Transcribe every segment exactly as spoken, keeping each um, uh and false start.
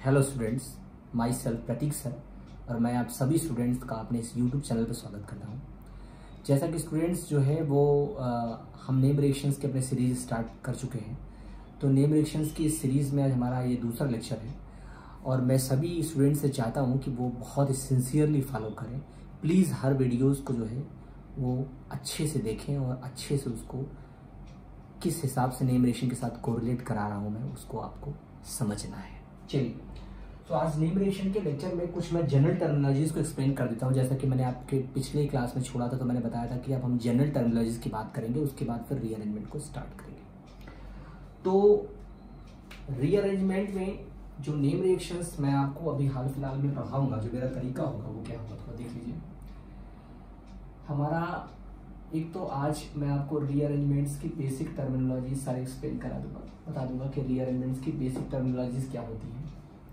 Hello students, myself Prateek sir और मैं आप सभी स्टूडेंट्स का अपने इस यूट्यूब चैनल पर स्वागत करता हूं। जैसा कि स्टूडेंट्स जो है वो आ, हम नेम रिएक्शंस के अपने सीरीज़ स्टार्ट कर चुके हैं। तो नेम रिएक्शंस की इस सीरीज़ में आज हमारा ये दूसरा लेक्चर है और मैं सभी स्टूडेंट्स से चाहता हूँ कि वो बहुत ही सिंसियरली फॉलो करें। प्लीज़ हर वीडियोज़ को जो है वो अच्छे से देखें और अच्छे से उसको किस हिसाब से नेम रिएक्शन के साथ कोरिलेट करा रहा हूँ मैं उसको आपको समझना है। चलिए, तो आज नेम रिएक्शन के लेक्चर में कुछ मैं जनरल टर्मिनोलॉजीज को एक्सप्लेन कर देता हूँ। जैसा कि मैंने आपके पिछले क्लास में छोड़ा था, तो मैंने बताया था कि अब हम जनरल टर्मिनोलॉजीज की बात करेंगे, उसके बाद फिर रीअरेंजमेंट को स्टार्ट करेंगे। तो रीअरेंजमेंट में जो नेम रिएक्शंस मैं आपको अभी हाल फिलहाल में पढ़ाऊंगा, जो मेरा तरीका होगा वो क्या होगा थोड़ा देख लीजिए। हमारा एक तो आज मैं आपको रीअरेंजमेंट्स की बेसिक टर्मिनोलॉजी सारी एक्सप्लेन करा दूंगा, बता दूंगा कि रीअरेंजमेंट्स की बेसिक टर्मिनोलॉजीज क्या होती हैं।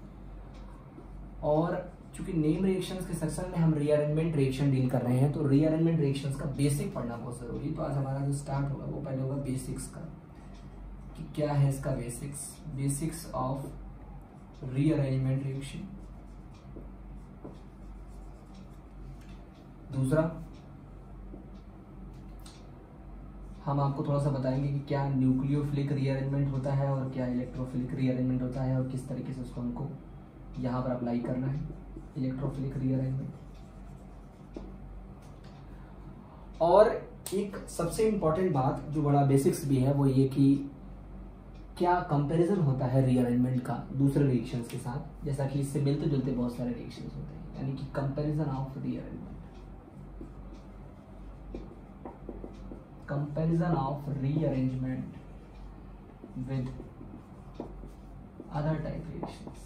और चूंकि नेम रिएक्शंस के सेक्शन में हम रीअरेंजमेंट रिएक्शन डील कर रहे हैं, तो रीअरेंजमेंट रिएक्शंस का बेसिक पढ़ना बहुत जरूरी है। तो आज हमारा जो स्टार्ट होगा वो पहले होगा बेसिक्स का, कि क्या है इसका basics basics of rearrangement reaction. दूसरा, हम आपको थोड़ा सा बताएंगे कि क्या न्यूक्लियोफिलिक रीअरेंजमेंट होता है और क्या इलेक्ट्रोफिलिक रीअरेंजमेंट होता है और किस तरीके से उसको हमको यहाँ पर अप्लाई करना है, इलेक्ट्रोफिलिक रीअरेंजमेंट। और एक सबसे इंपॉर्टेंट बात जो बड़ा बेसिक्स भी है वो ये कि क्या कंपैरिजन होता है रीअरेंजमेंट का दूसरे रिएक्शंस के साथ, जैसा कि इससे मिलते जुलते बहुत सारे रिएक्शंस होते हैं, यानी कि comparison of rearrangement, comparison of rearrangement with other type reactions.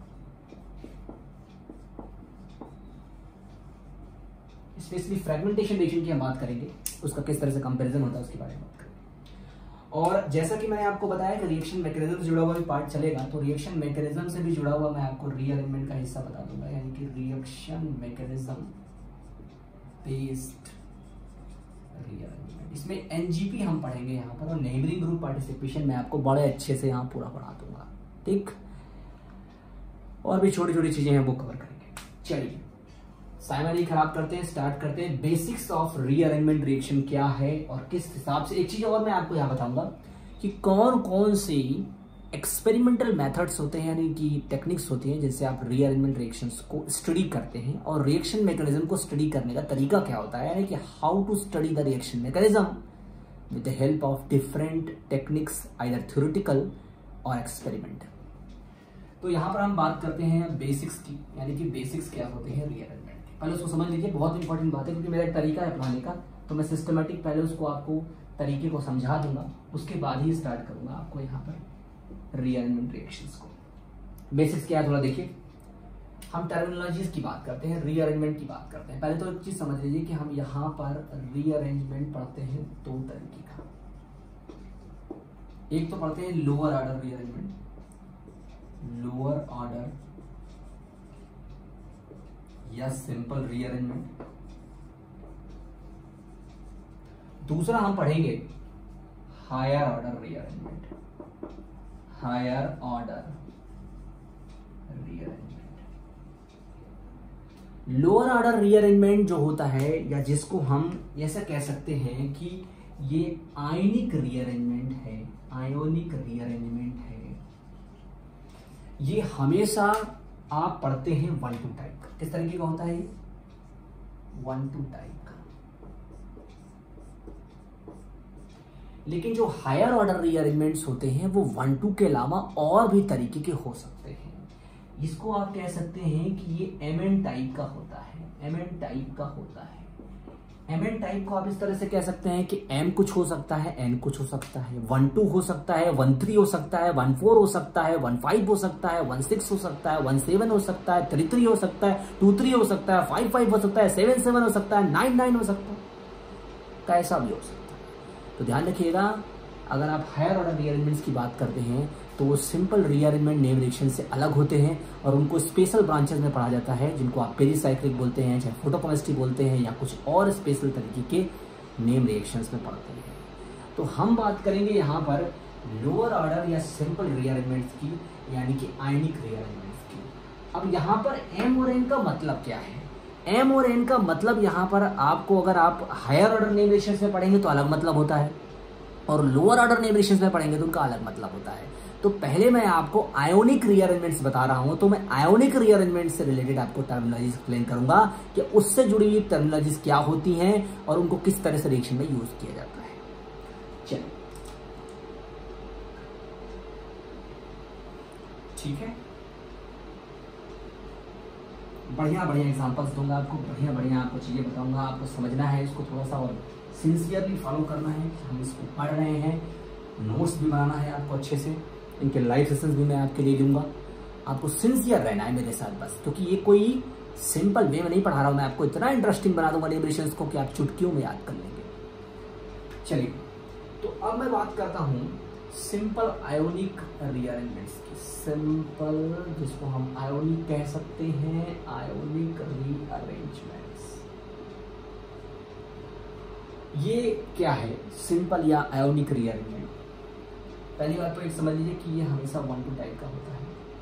Specially fragmentation reaction की हम बात करेंगे, उसका किस तरह से कंपैरिजन होता है उसके बारे में बात करेंगे। और जैसा कि मैंने आपको बताया कि रिएक्शन मैकेनिज्म से जुड़ा हुआ भी पार्ट चलेगा, तो रिएक्शन मैकेनिज्म से भी जुड़ा हुआ मैं आपको रीअरेंजमेंट का हिस्सा बता दूंगा, यानी कि रिएक्शन मैकेनिज्म बेस्ड रीअरेंजमेंट। इसमें एनजीपी हम पढ़ेंगे यहाँ पर, और नेबरिंग ग्रुप पार्टिसिपेशन मैं आपको बड़े अच्छे से यहाँ पूरा पढ़ा दूंगा, ठीक। और भी छोटी छोटी चीजें हैं वो कवर करेंगे। चलिए, समय नहीं खराब करते हैं, स्टार्ट करते हैं। बेसिक्स ऑफ रीअरेंजमेंट रिएक्शन क्या है और किस हिसाब से। एक चीज और मैं आपको यहाँ बताऊंगा कि कौन कौन सी एक्सपेरिमेंटल मेथड्स होते हैं, यानी कि टेक्निक्स होती हैं जिनसे आप रीअरेंजमेंट रिएक्शंस को स्टडी करते हैं, और रिएक्शन मैकेनिज्म को स्टडी करने का तरीका क्या होता है, यानी कि how to study the reaction mechanism with the help of different techniques, either theoretical और एक्सपेरिमेंट। तो यहाँ पर हम बात करते हैं बेसिक्स की, यानी कि बेसिक्स क्या होते हैं रीअरेंजमेंट। पहले उसको समझ लीजिए, बहुत इंपॉर्टेंट बात है, क्योंकि मेरा एक तरीका है पढ़ाने का, तो मैं सिस्टमेटिक पहले उसको आपको तरीके को समझा दूंगा, उसके बाद ही स्टार्ट करूंगा आपको यहाँ पर रीअरेंजमेंट रिएक्शंस को। बेसिक्स क्या है थोड़ा देखिए। हम टर्मिनोलॉजीज की बात करते हैं, रीअरेंजमेंट की बात करते हैं। पहले तो एक चीज समझ लीजिए कि हम यहाँ पर रीअरेंजमेंट पढ़ते हैं दो तरीके का। एक तो पढ़ते हैं lower order rearrangement, lower order या सिंपल रीअरेंजमेंट। दूसरा हम पढ़ेंगे higher order rearrangement, higher order rearrangement. Lower order rearrangement जो होता है, या जिसको हम ऐसा कह सकते हैं कि ये आयनिक रीअरेंजमेंट है, आयोनिक रीअरेंजमेंट है, ये हमेशा आप पढ़ते हैं वन टू टाइप का। किस तरीके का होता है ये? वन टू टाइप का। लेकिन जो हायर ऑर्डर रीअरेंजमेंट्स होते हैं वो वन टू के अलावा और भी तरीके के हो सकते हैं। इसको आप कह सकते हैं कि ये एम एन टाइप का होता है, एम एन टाइप का होता है। एम एन टाइप को आप इस तरह से कह सकते हैं कि एम कुछ हो सकता है, एन कुछ हो सकता है, वन टू हो सकता है, वन थ्री हो सकता है, वन फोर हो सकता है, वन फाइव हो सकता है, वन सिक्स हो सकता है, वन सेवन हो सकता है, थ्री थ्री हो सकता है, टू थ्री हो सकता है, फाइव फाइव हो सकता है, सेवन सेवन हो सकता है, नाइन नाइन हो सकता है, कैसा भी हो सकता है। तो ध्यान रखिएगा, अगर आप हायर ऑर्डर रीअरेंजमेंट्स की बात करते हैं तो वो सिंपल रीअरेंजमेंट नेम रिएक्शन से अलग होते हैं और उनको स्पेशल ब्रांचेस में पढ़ा जाता है, जिनको आप पेरीसाइक्लिक बोलते हैं, चाहे फोटोकेमिस्ट्री बोलते हैं, या कुछ और स्पेशल तरीके के नेम रिएक्शंस में पढ़ते हैं। तो हम बात करेंगे यहाँ पर लोअर ऑर्डर या सिंपल रीअरेंजमेंट्स की, यानी कि आयनिक रीअरेंजमेंट्स की। अब यहाँ पर एम और एन का मतलब क्या है? एम और एन का मतलब यहाँ पर आपको, अगर आप हायर ऑर्डर नेम रिलेशंस में पढ़ेंगे तो अलग मतलब होता है, और लोअर ऑर्डर नेम रिलेशंस में पढ़ेंगे तो उनका अलग मतलब होता है। तो पहले मैं आपको आयोनिक रीअरेंजमेंट्स बता रहा हूं, तो मैं आयोनिक रीअरेंजमेंट से रिलेटेड आपको टर्मिनोलॉजी एक्सप्लेन करूंगा कि उससे जुड़ी हुई टर्मिनोलॉजीज क्या होती हैं और उनको किस तरह से रिएक्शन में यूज किया जाता है। चलिए, ठीक है, बढ़िया बढ़िया एग्जांपल्स दूंगा आपको, बढ़िया बढ़िया आपको चीजें बताऊंगा। आपको समझना है इसको, थोड़ा सा और सिंसियरली फॉलो करना है। हम इसको पढ़ रहे हैं, नोट्स भी बनाना है आपको अच्छे से, इनके लाइव सेशंस भी मैं आपके लिए दूंगा। आपको सिंसियर रहना है मेरे साथ बस, क्योंकि ये कोई सिंपल वे में नहीं पढ़ा रहा हूं मैं आपको, इतना इंटरेस्टिंग बना दूंगा न्यूमरेशंस को कि आप चुटकियों में याद कर लेंगे। चलिए, तो अब मैं बात करता हूं सिंपल आयोनिक रीअरेंजमेंट्स की। सिंपल, जिसको हम आयोनिक कह सकते हैं, आयोनिक रीअरेंजमेंट्स। ये क्या है सिंपल या आयोनिक रीअरेंजमेंट? पहली बात तो एक समझ लीजिए कि ये हमेशा वन टू टाइप का होता है,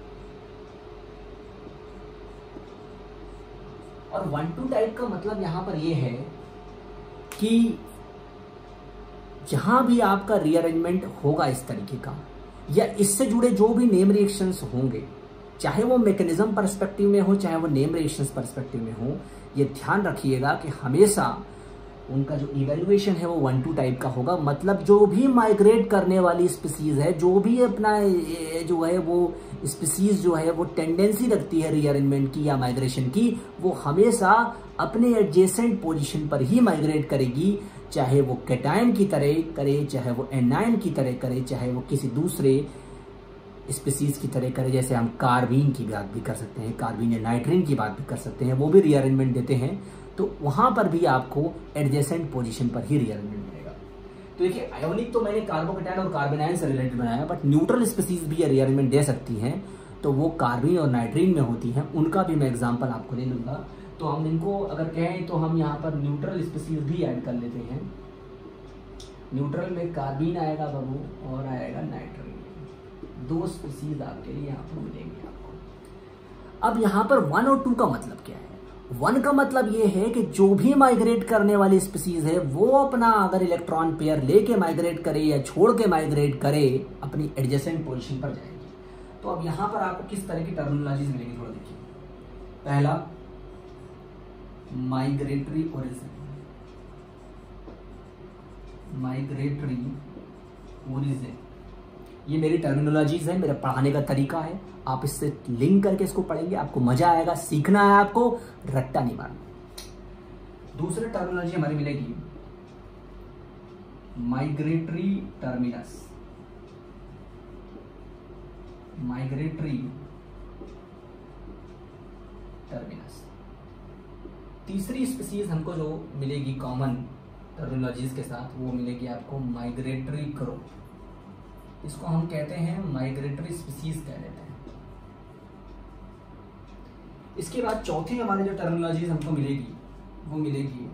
और वन टू टाइप का मतलब यहां पर ये है कि जहां भी आपका रीअरेंजमेंट होगा इस तरीके का, या इससे जुड़े जो भी नेम रिएक्शंस होंगे, चाहे वो मैकेनिज्म पर्सपेक्टिव में हो, चाहे वो नेम रिएक्शंस पर्सपेक्टिव में हो, ये ध्यान रखिएगा कि हमेशा उनका जो इवेल्युएशन है वो वन टू टाइप का होगा। मतलब जो भी माइग्रेट करने वाली स्पीसीज है, जो भी अपना जो है वो स्पीसीज जो है वो टेंडेंसी रखती है रीअरेंजमेंट की या माइग्रेशन की, वो हमेशा अपने एडजेसेंट पोजीशन पर ही माइग्रेट करेगी, चाहे वो कैटायन की तरह करे, चाहे वो एनायन की तरह करे, चाहे वो किसी दूसरे स्पीसीज की तरह करे। जैसे हम कार्बीन की बात भी कर सकते हैं, कार्बीन या नाइट्रीन की बात भी कर सकते हैं, वो भी रीअरेंजमेंट देते हैं, तो वहां पर भी आपको एडजेसेंट पोजीशन पर ही रीअरेंजमेंट मिलेगा। तो देखिए, आयोनिक तो मैंने कार्बोकैटायन और कार्बेनायन से रिलेटेड बनाया, बट न्यूट्रल स्पीसीज भी रीअरेंजमेंट दे सकती हैं, तो वो कार्बीन और नाइट्रीन में होती हैं, उनका भी मैं एग्जांपल आपको दे लूंगा। तो हम इनको अगर कहें तो हम यहाँ पर न्यूट्रल स्पीसीज भी ऐड कर लेते हैं। न्यूट्रल में कार्बीन आएगा बाबू और आएगा नाइट्रीन, दो स्पीसीज आपके लिए यहाँ पर मिलेंगे आपको। अब यहाँ पर वन और टू का मतलब क्या है? वन का मतलब ये है कि जो भी माइग्रेट करने वाली स्पीसीज है वो अपना अगर इलेक्ट्रॉन पेयर लेके माइग्रेट करे या छोड़ के माइग्रेट करे, अपनी एडजेसेंट पोजीशन पर जाएगी। तो अब यहां पर आपको किस तरह की टर्मिनोलॉजीज मिलेगी, थोड़ा देखिए। पहला, माइग्रेटरी ओरिजिन, माइग्रेटरी ओरिजिन, ये मेरी टर्मिनोलॉजीज है, मेरा पढ़ाने का तरीका है। आप इससे लिंक करके इसको पढ़ेंगे, आपको मजा आएगा, सीखना है आपको, रट्टा नहीं मारना। दूसरी टर्मिनोलॉजी हमारी मिलेगी माइग्रेटरी टर्मिनस, माइग्रेटरी टर्मिनस। तीसरी स्पीसीज हमको जो मिलेगी कॉमन टर्मिनोलॉजीज के साथ, वो मिलेगी आपको माइग्रेटरी क्रो। इसको हम कहते हैं माइग्रेटरी स्पीसीज कह देते हैं। इसके बाद चौथी हमारी जो टर्मिनोलॉजीज हमको मिलेगी वो मिलेगी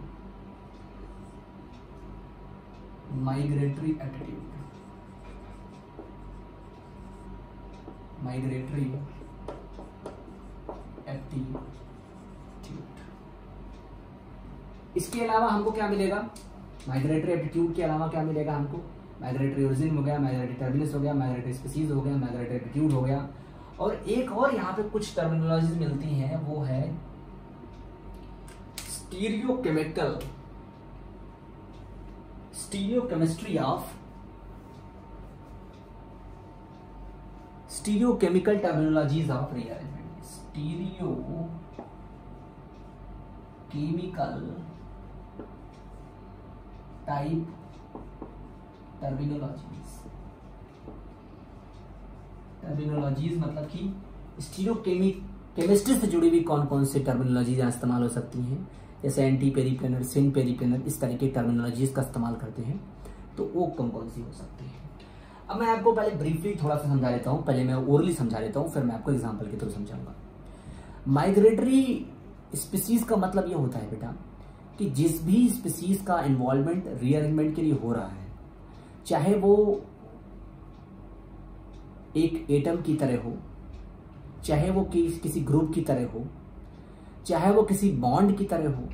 माइग्रेटरी एटीट्यूड, माइग्रेटरी एटीट्यूड। इसके अलावा हमको क्या मिलेगा? माइग्रेटरी एटीट्यूड के अलावा क्या मिलेगा हमको? माइग्रेटरी ओरिजिन हो गया, माइग्रेटरी टर्मिनस हो गया, माइग्रेटरी स्पीसीज हो गया, माइग्रेटरी एटीट्यूड हो गया, और एक और यहाँ पे कुछ टर्मिनोलॉजीज मिलती हैं, वो है stereochemical, stereochemistry of, stereochemical terminologies of rearrangement, stereochemical type terminologies. Terminologies मतलब कि स्टीरियो केमिस्ट्री से जुड़ी हुई कौन कौन से टर्मिनोलॉजीज इस्तेमाल हो सकती हैं, जैसे एंटी पेरिप्लेनर, सिन पेरिप्लेनर, इस तरह की टर्मिनोलॉजीज का इस्तेमाल करते हैं, तो वो कौन कौन सी हो सकती है। अब मैं आपको पहले ब्रीफली थोड़ा सा समझा देता हूँ, पहले मैं ओरली समझा देता हूँ, फिर मैं आपको एग्जाम्पल के थ्रू समझाऊंगा। माइग्रेटरी स्पीसीज का मतलब ये होता है बेटा कि जिस भी स्पीसीज का इन्वॉल्वमेंट रीअरेंजमेंट के लिए हो रहा है, चाहे वो एक एटम की तरह हो, चाहे वो कि, किसी ग्रुप की तरह हो, चाहे वो किसी बॉन्ड की तरह हो,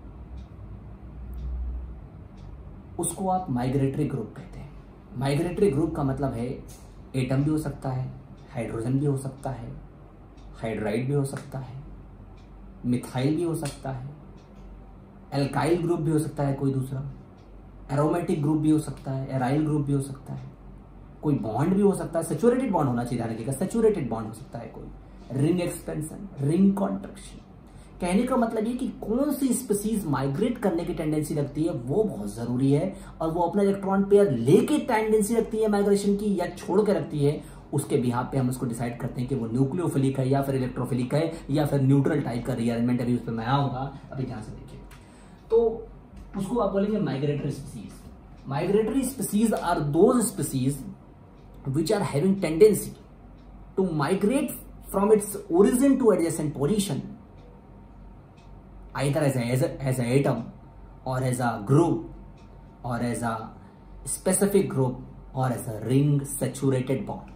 उसको आप माइग्रेटरी ग्रुप कहते हैं। माइग्रेटरी ग्रुप का मतलब है एटम भी हो सकता है, हाइड्रोजन भी हो सकता है, हाइड्राइड भी हो सकता है, मिथाइल भी हो सकता है, एल्काइल ग्रुप भी हो सकता है, कोई दूसरा एरोमेटिक ग्रुप भी हो सकता है, एराइल ग्रुप भी हो सकता है, कोई बॉन्ड भी हो सकता है, सैचुरेटेड बॉन्ड होना चाहिए, ध्यान रखिएगा, सैचुरेटेड बॉन्ड हो सकता है, कोई रिंग एक्सपेंशन, रिंग कॉन्ट्रैक्शन। कहने का मतलब ये कि कौन सी स्पीसीज माइग्रेट करने की टेंडेंसी रखती है वो बहुत जरूरी है, और वो अपना इलेक्ट्रॉन पेयर लेके टेंडेंसी रखती है माइग्रेशन की या छोड़ के रखती है, उसके बिहाफ पे हम उसको डिसाइड करते हैं कि वो न्यूक्लियोफिलिक है या फिर इलेक्ट्रोफिलिक है या फिर न्यूट्रल टाइप का रीअरेंजमेंट। अभी उस पर मैं आऊंगा, अभी ध्यान से देखिए। तो उसको आप बोलेंगे migratory species. Migratory species are those species which are having tendency to migrate from its origin to adjacent position, either as a, as a, as a atom or as a group or as a specific group or as a ring saturated bond।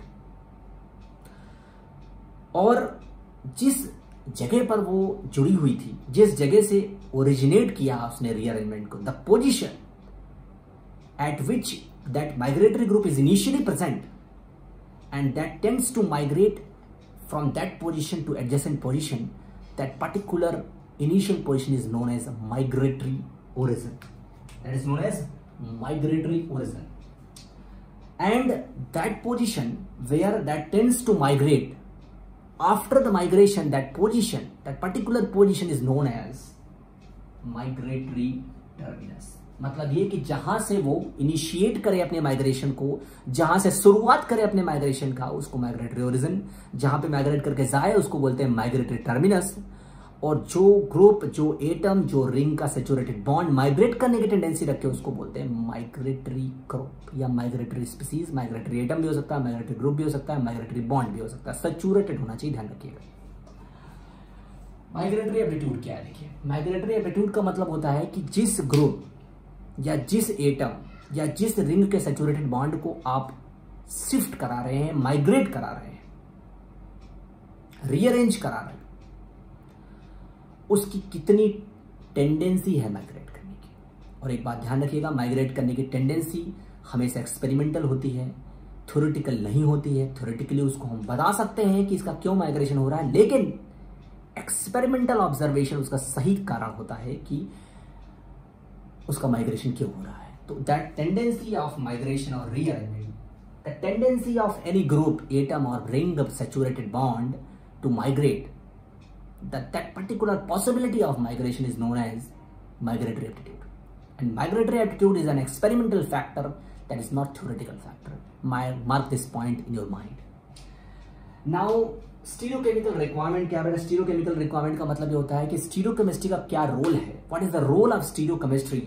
और जिस जगह पर वो जुड़ी हुई थी, जिस जगह से ओरिजिनेट किया उसने रीअरेंजमेंट को, the position at which that migratory group is initially present and that tends to migrate from that position to adjacent position, that particular initial position is known as migratory origin. That is known as migratory origin. And that position where that tends to migrate, after the migration, that position, that particular position is known as migratory terminus। मतलब ये कि जहां से वो initiate करे अपने migration को, जहां से शुरुआत करे अपने माइग्रेशन का, उसको माइग्रेटरी ओरिजिन, जहां पे माइग्रेट करके जाए उसको बोलते हैं माइग्रेटरी टर्मिनस। और जो ग्रुप, जो एटम, जो रिंग का सैचुरेटेड बॉन्ड माइग्रेट करने की टेंडेंसी रखे उसको बोलते हैं माइग्रेटरी ग्रुप या माइग्रेटरी स्पीसीज। माइग्रेटरी एटम भी हो सकता है, माइग्रेटरी ग्रुप भी हो सकता है, माइग्रेटरी बॉन्ड भी हो सकता है, सैचुरेटेड होना चाहिए, ध्यान रखिएगा। माइग्रेटरी एप्टीट्यूड क्या है? देखिए, माइग्रेटरी एप्टीट्यूड का मतलब होता है कि जिस ग्रुप या जिस एटम या जिस रिंग के सैचुरेटेड बॉन्ड को आप शिफ्ट करा रहे हैं, माइग्रेट करा रहे हैं, रीअरेंज करा रहे हैं, उसकी कितनी टेंडेंसी है माइग्रेट करने की। और एक बात ध्यान रखिएगा, माइग्रेट करने की टेंडेंसी हमेशा एक्सपेरिमेंटल होती है, थ्योरेटिकल नहीं होती है। थ्योरेटिकली उसको हम बता सकते हैं कि इसका क्यों माइग्रेशन हो रहा है, लेकिन एक्सपेरिमेंटल ऑब्जर्वेशन उसका सही कारण होता है कि उसका माइग्रेशन क्यों हो रहा है। तो दैट टेंडेंसी ऑफ माइग्रेशन और rearrangement, the tendency of any group, atom और ring of saturated bond to migrate, that that particular possibility of migration is known as migratory aptitude, and migratory aptitude is an experimental factor that is not theoretical factor. My, mark this point in your mind. Now stereochemical requirement क्या है? stereochemical requirement का मतलब ये होता है कि stereochemistry का क्या रोल है, what is the role of stereochemistry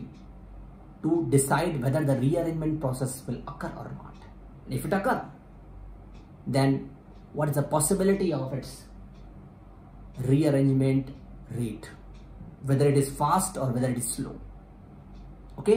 to decide whether the rearrangement process will occur or not. If it occur, then what is the possibility of its rearrangement rate, whether it is fast or whether it is slow. Okay,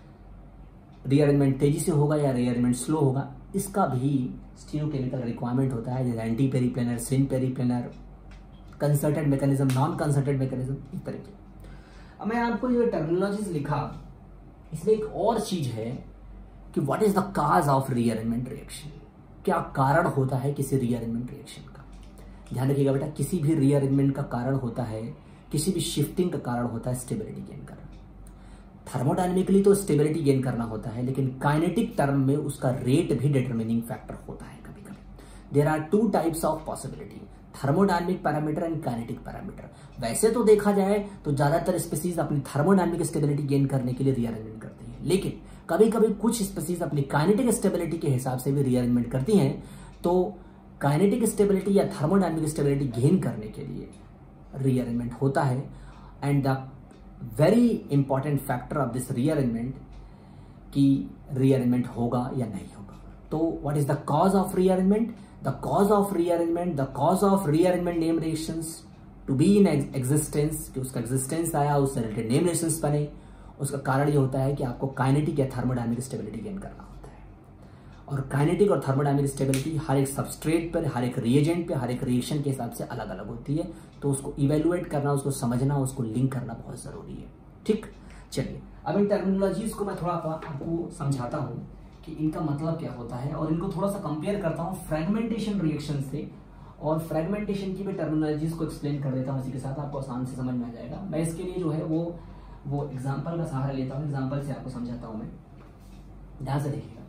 rearrangement तेजी से होगा या rearrangement slow होगा, इसका भी stereochemical requirement होता है, जैसे anti periplanar, syn periplanar, concerted mechanism, non concerted mechanism, इस तरह के। अब मैं आपको जो टर्मिनोलॉजीज लिखा, इसमें एक और चीज है कि what is the cause of rearrangement reaction, क्या कारण होता है किसी रीअरेंजमेंट रिएक्शन का। ध्यान रखिएगा बेटा, किसी भी रीअरेंजमेंट का कारण होता है, किसी भी शिफ्टिंग का कारण होता है स्टेबिलिटी गेन करना। थर्मोडायनेमिकली तो स्टेबिलिटी गेन करना होता है, लेकिन काइनेटिक टर्म में उसका रेट भी डिटरमिनिंग फैक्टर होता है कभी कभी। There are two types of possibility, thermodynamic parameter and kinetic parameter. वैसे तो देखा जाए तो ज्यादातर स्पीसीज अपनी थर्मोडायनेमिक स्टेबिलिटी गेन करने के लिए रीअरेंजमेंट करती है, लेकिन कभी कभी कुछ स्पीसीज अपनी काइनेटिक स्टेबिलिटी के हिसाब से भी रीअरेंजमेंट करती हैं। तो काइनेटिक स्टेबिलिटी या थर्मोडायनेमिक स्टेबिलिटी गेन करने के लिए रीअरेंजमेंट होता है। And the very important factor of this rearrangement कि रीअरेंजमेंट होगा या नहीं होगा। तो what is the cause of rearrangement? The cause of rearrangement, the cause of rearrangement name reactions to be in existence, कि उसका एग्जिस्टेंस आया, उससे रिलेटेड नेम रिएक्शंस बने, उसका कारण ये होता है कि आपको काइनेटिक या थर्मोडायनेमिक स्टेबिलिटी गेन करना होता है। और काइनेटिक और थर्मोडायनेमिक स्टेबिलिटी हर एक सबस्ट्रेट पर, हर एक रिएजेंट पे, हर एक रिएक्शन के हिसाब से अलग अलग होती है। तो उसको इवेल्युएट करना, उसको समझना, उसको लिंक करना बहुत ज़रूरी है। ठीक, चलिए अब इन टर्मिनोलॉजीज को मैं थोड़ा आपको समझाता हूँ कि इनका मतलब क्या होता है, और इनको थोड़ा सा कंपेयर करता हूँ फ्रेगमेंटेशन रिएक्शन से, और फ्रेगमेंटेशन की भी टर्मिनोलॉजीज को एक्सप्लेन कर देता हूँ इसी के साथ, आपको आसान से समझ में आ जाएगा। मैं इसके लिए जो है वो वो एग्जाम्पल का सहारा लेता हूँ, एग्जाम्पल से आपको समझाता हूँ मैं, ध्यान से देखिएगा।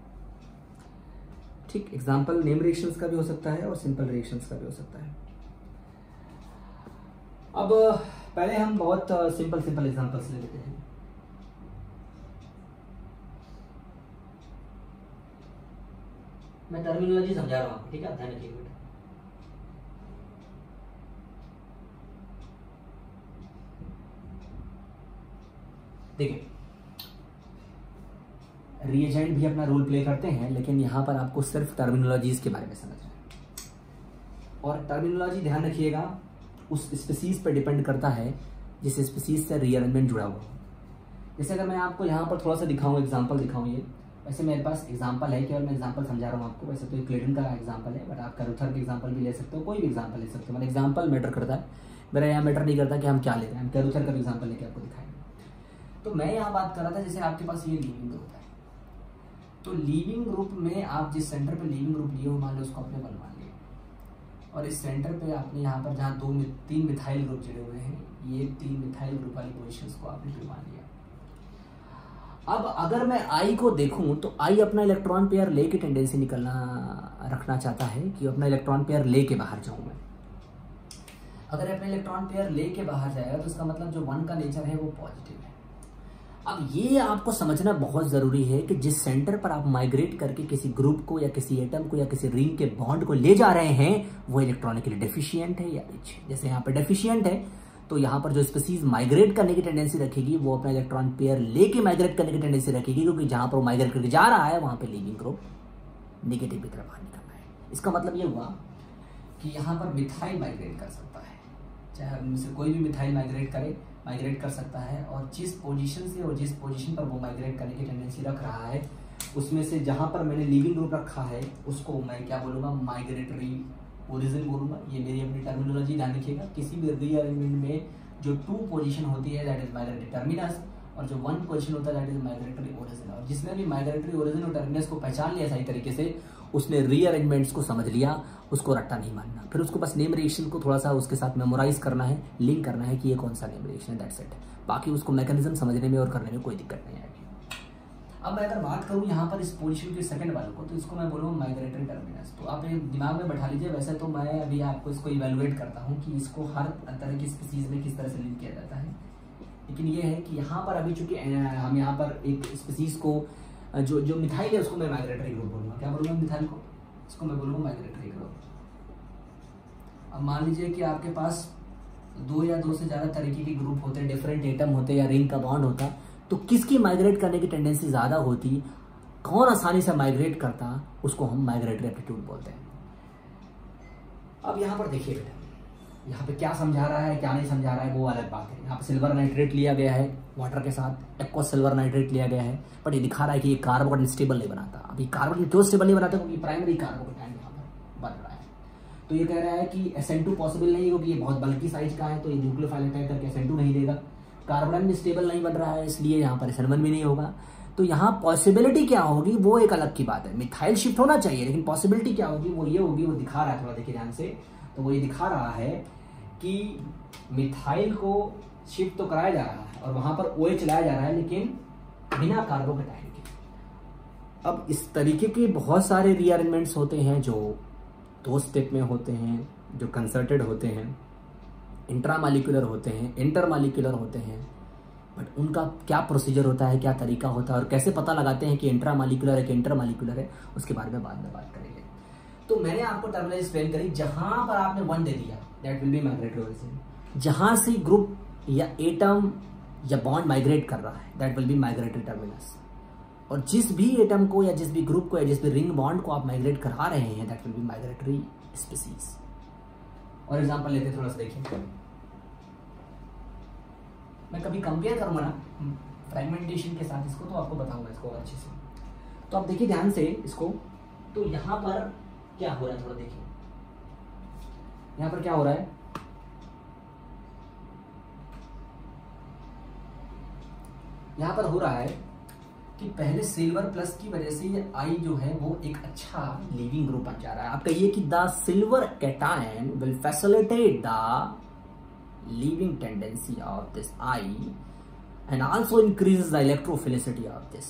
ठीक, एग्जाम्पल नेम रिएक्शंस का भी हो सकता है और सिंपल रिएक्शंस का भी हो सकता है। अब पहले हम बहुत सिंपल सिंपल एग्जाम्पल्स ले लेते हैं। मैं टर्मिनोलॉजी समझा रहा हूँ, ठीक है, ध्यान रखिएगा। देखिए, रिएजेंट भी अपना रोल प्ले करते हैं, लेकिन यहाँ पर आपको सिर्फ टर्मिनोलॉजीज के बारे में समझना है। और टर्मिनोलॉजी ध्यान रखिएगा उस स्पीसीज पर डिपेंड करता है जिस स्पीसीज से रीअरेंजमेंट जुड़ा हुआ हो। जैसे अगर मैं आपको यहाँ पर थोड़ा सा दिखाऊँ, एग्जाम्पल दिखाऊँ, ये वैसे मेरे पास एग्जाम्पल है, केवल मैं एग्जाम्पल समझा रहा हूँ आपको। वैसे तो क्लेटन का एग्जाम्पल है, बट आप कैरुथर का एग्जाम्पल भी ले सकते हो, कोई भी एग्जाम्पल ले सकते हो। मतलब एग्जाम्पल मैटर करता है, मेरा यहाँ मैटर नहीं करता कि हम क्या ले रहे हैं। हम कैरुथर का एग्जाम्पल लेके आपको दिखाएंगे। तो मैं यहाँ बात कर रहा था, जैसे आपके पास ये लीविंग ग्रुप है, तो लीविंग ग्रुप में आप जिस सेंटर पे लीविंग ग्रुप लिए हो, मान लो उसको आपने वन मान लिया, और इस सेंटर पे आपने यहाँ पर जहाँ दो तीन मिथाइल ग्रुप जुड़े हुए हैं, ये तीन मिथाइल ग्रुप वाली पोजीशंस को आपने टू मान लिया। अब अगर मैं आई को देखूं तो आई अपना इलेक्ट्रॉन पेयर ले की टेंडेंसी निकलना रखना चाहता है कि अपना इलेक्ट्रॉन पेयर ले के बाहर जाऊं मैं। अगर अपना इलेक्ट्रॉन पेयर ले के बाहर जाएगा तो इसका मतलब जो वन का नेचर है वो पॉजिटिव है। अब ये आपको समझना बहुत जरूरी है कि जिस सेंटर पर आप माइग्रेट करके किसी ग्रुप को या किसी एटम को या किसी रिंग के बॉन्ड को ले जा रहे हैं वो इलेक्ट्रॉनिकली डेफिशिएंट है या रिच। जैसे यहाँ पर डेफिशिएंट है तो यहाँ पर जो स्पीसीज माइग्रेट करने की टेंडेंसी रखेगी वो अपना इलेक्ट्रॉन पेयर लेके माइग्रेट करने की टेंडेंसी रखेगी, क्योंकि जहां पर वो माइग्रेट करके जा रहा है वहां पे लीविंग ग्रुप नेगेटिव की तरफ बाहर निकलना है। इसका मतलब ये हुआ कि यहाँ पर मिथाइल माइग्रेट कर सकता है, चाहे उनमें से कोई भी मिथाइल माइग्रेट करे, माइग्रेट कर सकता है। और जिस पोजीशन से और जिस पोजीशन पर वो माइग्रेट करने की टेंडेंसी रख रहा है उसमें से जहां पर मैंने लीविंग ग्रुप रखा है उसको मैं क्या बोलूँगा, माइग्रेटरी ओरिजिन बोलूँगा। ये मेरी अपनी टर्मिनोलॉजी, ध्यान रखिएगा। किसी भी रीअरेंजमेंट में जो टू पोजीशन होती है दैट इज माइग्रेटरी टर्मिनस, और जो वन पोजीशन होता है दैट इज माइग्रेटरी ओरिजिन। और जिसने भी माइग्रेटरी ओरिजिन और टर्मिनस को पहचान लिया सही तरीके से, उसने रीअरेंजमेंट्स को समझ लिया, उसको रट्टा नहीं मानना। फिर उसको बस नेम रिएक्शन को थोड़ा सा उसके साथ मेमोराइज करना है, लिंक करना है कि ये कौन सा नेम रिएक्शन है, दैट्स इट। बाकी उसको मैकेनिज्म समझने में और करने में कोई दिक्कत नहीं आएगी। अब मैं अगर बात करूं यहाँ पर इस पोजीशन के सेकंड वाले को, तो इसको मैं बोलूँगा माइग्रेटरी टर्मिनस। तो आप ये दिमाग में बैठा लीजिए। वैसे तो मैं अभी आपको इसको इवेलुएट करता हूँ कि इसको हर तरह की स्पीसीज में किस तरह से लिंक किया जाता है, लेकिन ये है कि यहाँ पर अभी चूंकि हम यहाँ पर एक स्पीसीज को जो जो मिथाइल है उसको मैं माइग्रेटरी ग्रुप बोलूँगा। क्या बोलूँगा मिथाइल को? इसको मैं बोलूँगा माइग्रेटरी ग्रुप। अब मान लीजिए कि आपके पास दो या दो से ज़्यादा तरीके के ग्रुप होते हैं, डिफरेंट एटम होते हैं या रिंग का बॉन्ड होता, तो किसकी माइग्रेट करने की टेंडेंसी ज़्यादा होती, कौन आसानी से माइग्रेट करता, उसको हम माइग्रेटरी एप्टीट्यूड बोलते हैं। अब यहाँ पर देखिए बेटा, यहाँ पे क्या समझा रहा है क्या नहीं समझा रहा है वो अलग बात है। यहाँ पे सिल्वर नाइट्रेट लिया गया है वाटर के साथ, एक्वस सिल्वर नाइट्रेट लिया गया है, बट ये दिखा रहा है कि ये कार्बन स्टेबल नहीं बनाता। अभी कार्बन क्यों स्टेबल नहीं बनाता? क्योंकि प्राइमरी कार्बोकेटायन यहाँ पर बन रहा है। तो ये कह रहा है कि एस एन टू पॉसिबल नहीं, क्योंकि ये बहुत बल्कि साइज का है, तो ये न्यूक्लियोफाइल अटैक करके एस एन टू नहीं देगा। कार्बन भी स्टेबल नहीं बन रहा है, इसलिए यहाँ पर एस एन वन भी नहीं होगा। तो यहाँ पॉसिबिलिटी क्या होगी वो एक अलग की बात है। मिथाइल शिफ्ट होना चाहिए, लेकिन पॉसिबिलिटी क्या होगी वो ये होगी, वो दिखा रहा है, थोड़ा देखिए ध्यान से, तो वो ये दिखा रहा है कि मिथाइल को शिफ्ट तो कराया जा रहा है और वहां पर ओ एच लाया जा रहा है, लेकिन बिना कार्बोकेटायन के। अब इस तरीके के बहुत सारे रीअरेंजमेंट्स होते हैं जो दो स्टेप में होते हैं, जो कंसर्टेड होते हैं, इंट्रामॉलिक्यूलर होते हैं, इंटरमॉलिक्यूलर होते हैं, बट उनका क्या प्रोसीजर होता है, क्या तरीका होता है और कैसे पता लगाते हैं कि इंट्रामॉलिक्यूलर है कि इंटरमॉलिक्यूलर है, उसके बारे में बाद में बात करेंगे। तो मैंने आपको टर्मिनल एक्सप्लेन करी, जहां पर आपने वन दे दिया that will be migratory origin. जहां से ग्रुप या एटम या बॉन्ड माइग्रेट कर रहा है that will be migratory terminus. और जिस भी एटम को या जिस भी ग्रुप को या जिस भी रिंग बॉन्ड को आप माइग्रेट करा रहे हैं that will be migratory species. और एग्जांपल लेते थोड़ा सा देखिए, मैं कभी कंपेयर करूंगा ना फ्रेगमेंटेशन के साथ इसको, तो आपको बताऊंगा इसको अच्छे से। तो आप देखिए ध्यान से इसको, तो यहां पर क्या हो रहा है थोड़ा देखिए, यहां पर क्या हो रहा है, यहां पर हो रहा है कि पहले सिल्वर प्लस की वजह से ये आई जो है वो एक अच्छा लीविंग ग्रुप बन जा रहा है। आप कहिए कि the silver cation will facilitate the leaving tendency of this I and also increases the electrophilicity of this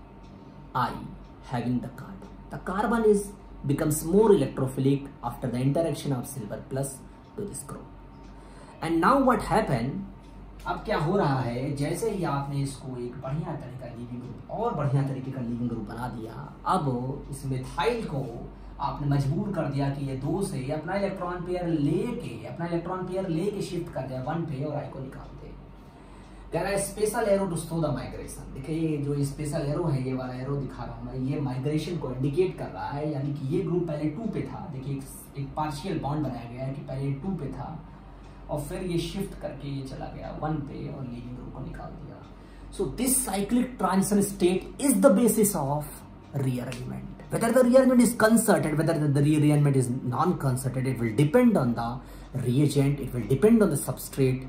I having the carbon. The carbon is becomes more electrophilic after the interaction of silver plus to this group and now what happened, अब क्या हो रहा है, जैसे ही आपने इसको एक बढ़िया तरीके का लीविंग ग्रुप और बढ़िया तरीके का लीविंग ग्रुप बना दिया, अब इस मिथाइल को आपने मजबूर कर दिया कि ये दो से अपना इलेक्ट्रॉन पेयर लेके अपना इलेक्ट्रॉन पेयर लेके शिफ्ट कर दिया वन पे और आई को निकाल दे। कह रहा है special arrow to show the migration. देखिए ये जो स्पेशल एरो है, ये वाला एरो दिखा रहा हूं मैं, ये माइग्रेशन को इंडिकेट कर रहा है, यानी कि ये ग्रुप पहले टू पे था। देखिए एक, एक पार्शियल बॉन्ड बनाया गया है कि पहले टू पे था और फिर ये शिफ्ट करके ये चला गया वन पे और लीविंग ग्रुप को निकाल दिया। So this cyclic transition state is the basis of rearrangement. Whether the rearrangement is concerted, whether the rearrangement is non-concerted, it will depend on the reagent, it will depend on the substrate,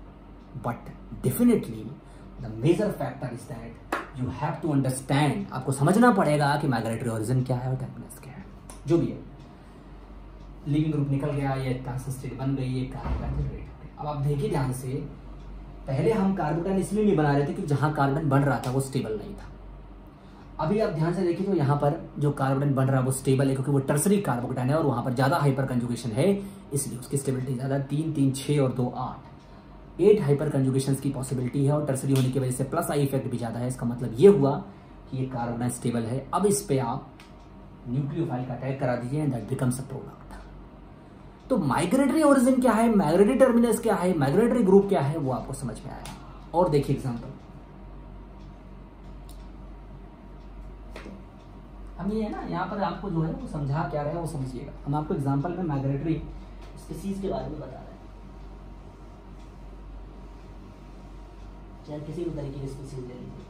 but definitely the major factor is that you have to understand, आपको समझना पड़ेगा कि migratory origin क्या है और terminus क्या है। जो भी है, लीविंग ग्रुप निकल गया, ये ट्रांजिशन स्टेट बन गई, ये कार्बन जनरेट हो गया। अब आप देखिए ध्यान से, पहले हम कार्बोकेटायन इसलिए नहीं बना रहे थे कि जहां कार्बन बन रहा था वो स्टेबल नहीं था। अभी आप ध्यान से देखिए तो यहाँ पर जो कार्बन बन रहा है वो स्टेबल है, क्योंकि वो टर्सरी कार्बोकेटायन है और वहां पर ज्यादा हाइपर कंजुगेशन है, इसलिए उसकी स्टेबिलिटी ज्यादा। तीन तीन छह और दो आठ, एट हाइपर कंजुगेशन की पॉसिबिलिटी है और टर्सरी होने की वजह से प्लस आई इफेक्ट भी ज्यादा है। इसका मतलब ये हुआ कि ये कार्बोकेटायन स्टेबल है। अब इस पे आप न्यूक्लियोफाइल का अटैक करा दीजिए and that becomes a product. तो माइग्रेटरी ओरिजिन क्या है, माइग्रेटरी टर्मिनस क्या है, माइग्रेटरी ग्रुप क्या है, वो आपको समझ में आया। और देखिए एग्जाम्पल, हम ये है ना, यहाँ पर आपको जो है वो समझा क्या रहे हैं वो समझिएगा। हम आपको एग्जांपल में माइग्रेटरी स्पीसीज के बारे में बता रहे हैं, चाहे किसी भी तरीके की स्पीसीज ले लीजिए।